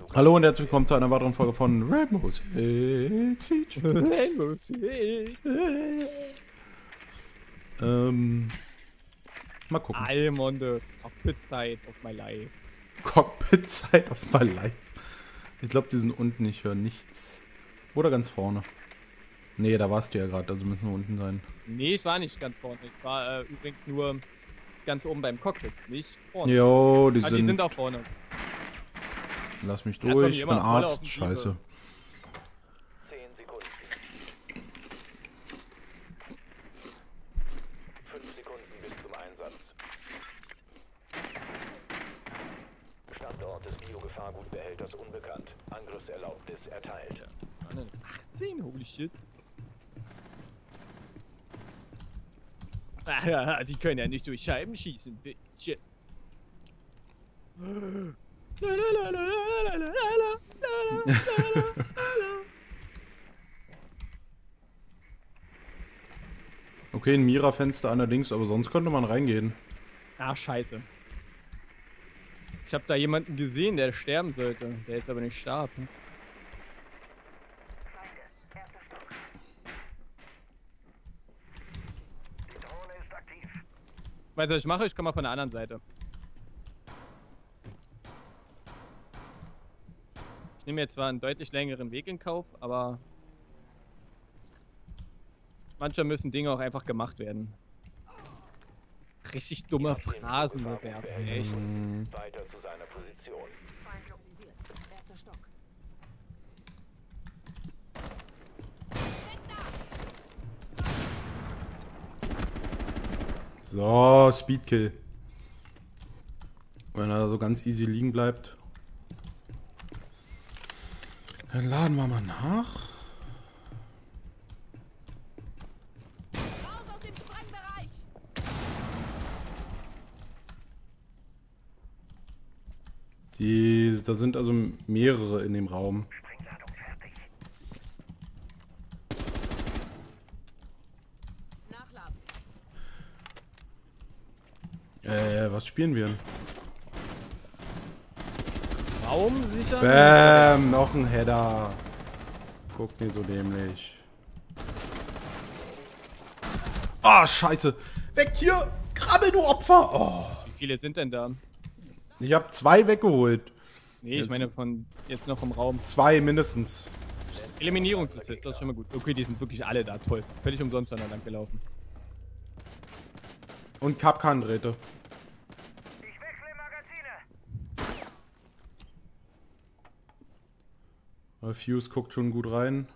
Hallo und herzlich willkommen zu einer weiteren Folge von Rainbow Six Siege. Rainbow Six. Mal gucken. I'm on the cockpit side of my life. Cockpit-Zeit auf my life. Ich glaube, die sind unten, ich höre nichts. Oder ganz vorne. Nee, da warst du ja gerade, also müssen wir unten sein. Nee, ich war nicht ganz vorne. Ich war übrigens nur ganz oben beim Cockpit, nicht vorne. Jo, Die sind auch vorne. Lass mich Ja, durch, ich Tommy, bin immer volle Arzt, Offensive. scheiße. 10 Sekunden. 5 Sekunden bis zum Einsatz. Standort des Biogefahrgutbehälters unbekannt. Angriffserlaubnis erteilt. 18, holy shit. Ah, die können ja nicht durch Scheiben schießen, shit. Okay, ein Mira-Fenster allerdings, aber sonst könnte man reingehen. Ach, scheiße. Ich habe da jemanden gesehen, der sterben sollte. Der jetzt aber nicht starb. Weißt du, was ich mache? Ich komme mal von der anderen Seite. Ich nehme jetzt zwar einen deutlich längeren Weg in Kauf, aber manchmal müssen Dinge auch einfach gemacht werden. Richtig dumme Phrasen werfen, echt. Weiter zu seiner Position. Feind lokalisiert. Erster Stock. So, Speedkill. Wenn er so ganz easy liegen bleibt. Dann laden wir mal nach. Raus aus dem Sprengbereich! Da sind also mehrere in dem Raum. Sprengladung fertig. Nachladen. Was spielen wir? Raum sichern? Bäm, noch ein Header. Guck nicht so dämlich. Ah, scheiße. Weg hier. Krabbel, du Opfer. Oh. Wie viele sind denn da? Ich habe 2 weggeholt. Nee, ich Jetzt- meine von jetzt noch im Raum. 2 mindestens. Eliminierungsassist, das ist schon mal gut. Okay, die sind wirklich alle da, toll. Völlig umsonst an der lang gelaufen. Und Kapkan-Drähte. Ich wechsle Magazine. Fuse guckt schon gut rein.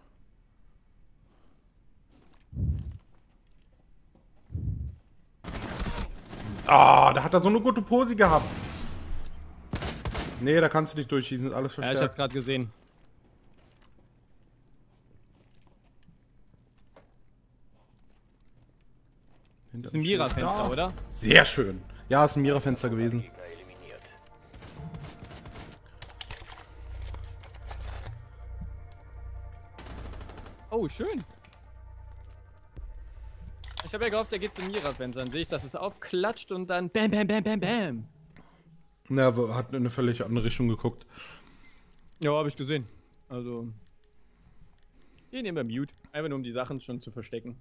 Ah, da hat er so eine gute Pose gehabt. Nee, da kannst du nicht durchschießen, ist alles Ja, ich hab's verstärkt. gerade gesehen. Das ist ein Mira-Fenster, oder? Sehr schön. Ja, ist ein Mira-Fenster gewesen. Gegner eliminiert. Oh, schön. Ich habe ja gehofft, der geht zum Mira-Fenster. Dann sehe ich, dass es aufklatscht und dann bam, bam, bam, bam, bam. Ja, hat in eine völlig andere Richtung geguckt. Ja, habe ich gesehen. Also, den nehmen wir Mute. Einfach nur, um die Sachen schon zu verstecken.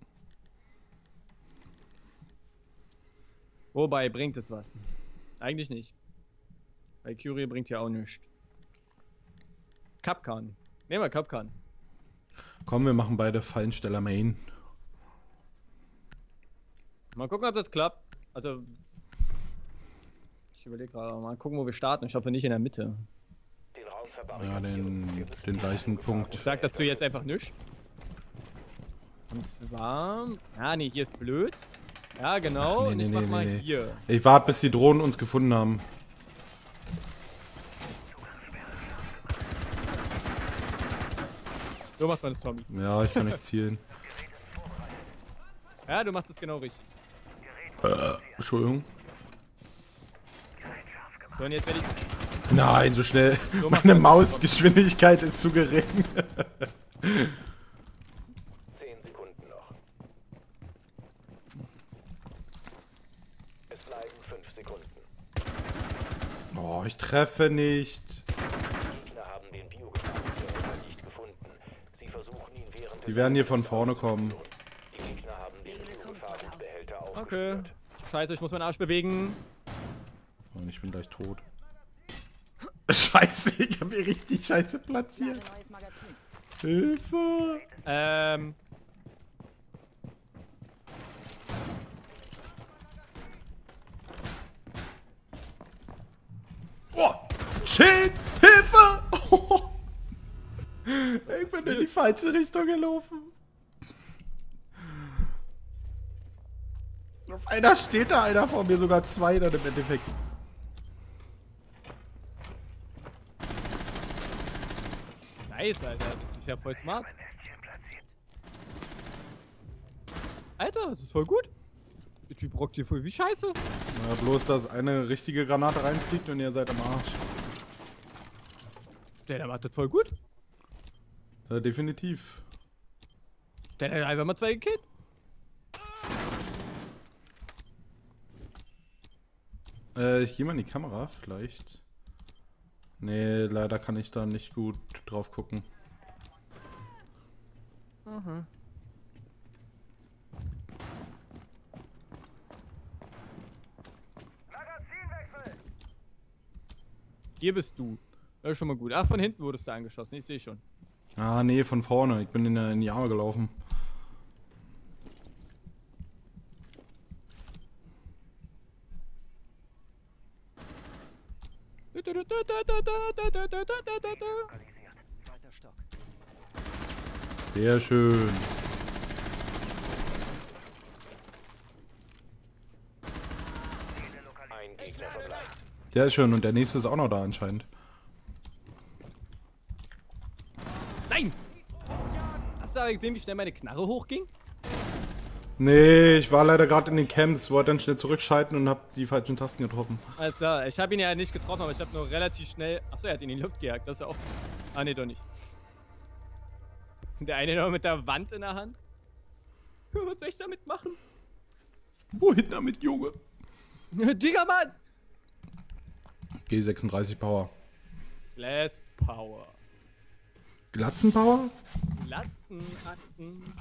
Wobei, bringt es was? Eigentlich nicht. Weil Curie bringt ja auch nichts. Kapkan. Nehmen wir Kapkan. Komm, wir machen beide Fallensteller Main. Mal gucken, ob das klappt. Also, ich überlege gerade, mal gucken, wo wir starten. Ich hoffe nicht in der Mitte. Den Raum Ja, verbarrikadieren. den gleichen Punkt. Ich sag dazu jetzt einfach nichts. Und zwar... Ja, nee, hier ist blöd. Ja, genau. Ach, nee, und ich nee, mach nee, mal nee. hier. Ich warte, bis die Drohnen uns gefunden haben. So macht man das, Tommy. Ja, ich kann nicht zielen. Ja, du machst es genau richtig. Entschuldigung. So, und jetzt werde ich... Nein, so schnell. So macht Meine man das. Mausgeschwindigkeit ist zu gering. 10 Sekunden noch. Es bleiben 5 Sekunden. Oh, ich treffe nicht. Gegner haben Die werden hier von vorne kommen. Die Gegner haben den Biogefahrgutbehälter Okay. aufgespürt. Scheiße, ich muss meinen Arsch bewegen. Und ich bin gleich tot. Scheiße, ich habe hier richtig scheiße platziert. Neues Magazin. Hilfe! Oh! Shit! Hilfe! Oh. Ich bin in die falsche Richtung gelaufen. Auf einer steht da einer vor mir, sogar zwei dann im Endeffekt. Nice, Alter. Das ist ja voll smart. Alter, das ist voll gut. Der Typ rockt hier voll wie Scheiße. Na, bloß, dass eine richtige Granate reinfliegt und ihr seid am Arsch. Der macht das voll gut. Definitiv. Der hat einfach mal 2 gekillt. Ich gehe mal in die Kamera, vielleicht. Nee, leider kann ich da nicht gut drauf gucken. Mhm. Hier bist du. Das ist schon mal gut. Ach, von hinten wurdest du angeschossen. Ich sehe schon. Ah, nee, von vorne. Ich bin in die Arme gelaufen. Sehr schön. Ein Gegner verbleibt. Sehr schön. Und der nächste ist auch noch da anscheinend. Nein! Hast du aber gesehen, wie schnell meine Knarre hochging? Nee, ich war leider gerade in den Camps, wollte dann schnell zurückschalten und hab die falschen Tasten getroffen. Alles klar, ich habe ihn ja nicht getroffen, aber ich habe nur relativ schnell... Achso, er hat ihn in die Luft gejagt, das ist ja auch... Ah, nee, doch nicht. Und der eine noch mit der Wand in der Hand. Was soll ich damit machen? Wohin damit, Junge? Digga, Mann! G36 Power. Glass Power. Glatzenpower? Glatzen, Achsen.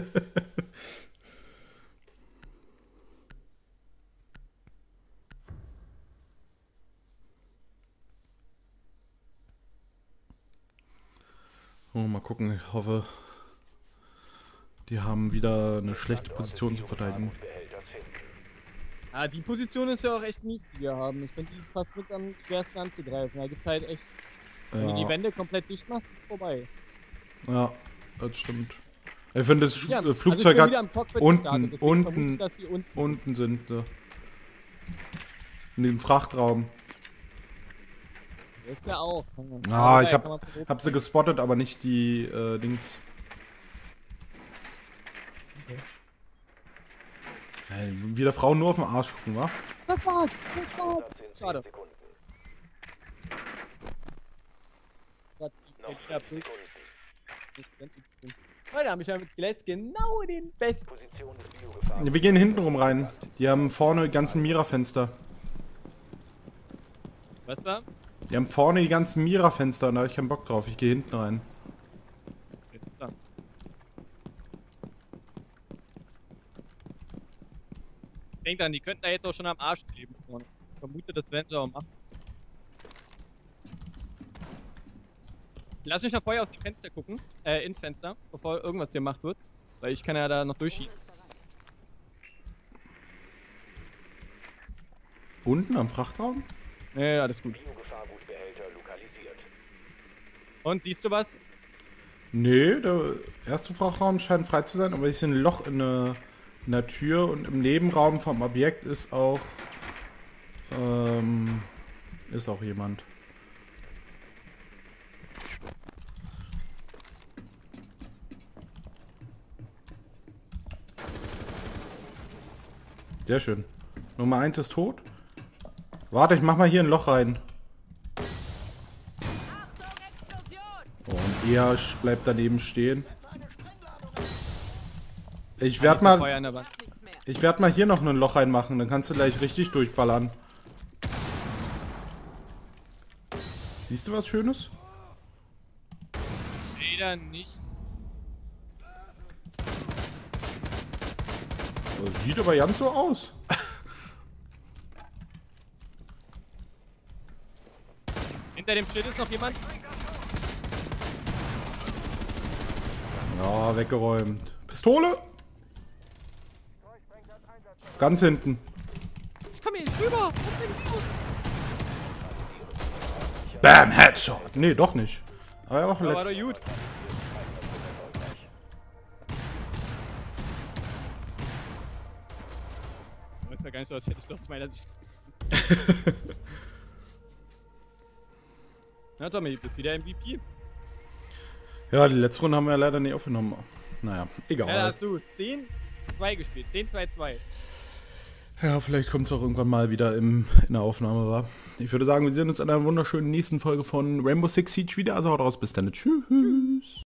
Oh, mal gucken, ich hoffe, die haben wieder eine schlechte Position zu verteidigen. Biogefahrgutbehälters finden. Ah, die Position ist ja auch echt mies, die wir haben. Ich finde, die ist fast mit am schwersten anzugreifen. Da gibt's halt echt... Wenn du die Ja, Wände komplett dicht machst, ist es vorbei. ja, das stimmt. Ich finde, das Ja, also ich Flugzeug bin hat wieder am Cockpit unten, gestartet, deswegen vermute ich, dass sie unten sind sie. In dem Frachtraum. ist ja auch. Ah, ich kann man hab sie gespottet, aber nicht die Dings. Okay. Hey, wieder Frauen nur auf den Arsch gucken, wa? Das war. Einsatz in 10 Schade. Sekunden. Ja, Noch ja, 5 Sekunden. Heute habe ich ja mit Glass genau den besten. Position des Biogefahrgutbehälters. Wir gehen hinten rum rein. Die haben vorne die ganzen Mira-Fenster. Was war? Die haben vorne die ganzen Mira-Fenster und da hab ich keinen Bock drauf. Ich gehe hinten rein. Denk an, die könnten da jetzt auch schon am Arsch kleben. Ich vermute, das werden sie auch machen. Lass mich mal vorher aus dem Fenster gucken, ins Fenster, bevor irgendwas hier gemacht wird. Weil ich kann ja da noch durchschießen. Unten am Frachtraum? Ja, alles gut. Biogefahrgutbehälter lokalisiert. Und siehst du was? Nee, der erste Frachtraum scheint frei zu sein, aber ich sehe ein Loch in der Tür und im Nebenraum vom Objekt ist auch jemand. Sehr schön. Nummer 1 ist tot. Warte, ich mach mal hier ein Loch rein. Achtung, Explosion! Oh, und er bleibt daneben stehen. Ich Feuer werde an der Wand. Nichts mehr. werd mal hier noch ein Loch reinmachen, dann kannst du gleich richtig durchballern. Siehst du was Schönes? Leider nicht. Sieht aber ganz so aus. Hinter dem Schild ist noch jemand. Ja, weggeräumt. Pistole! Ganz hinten. Ich komme hier nicht rüber. Was denn los? Bam, Headshot. Nee, doch nicht. Aber er war Ja, war verletzt. doch gut. Das ist ja gar nicht so, als hätte ich doch aus meiner Sicht. Na Tommy, du bist wieder MVP. Ja, die letzte Runde haben wir ja leider nicht aufgenommen. Naja, Ja, da egal. hast du 10-2 gespielt. 10-2-2. Ja, vielleicht kommt es auch irgendwann mal wieder in der Aufnahme, war. Ich würde sagen, wir sehen uns in einer wunderschönen nächsten Folge von Rainbow Six Siege wieder. Also haut raus, bis dann. Tschüss.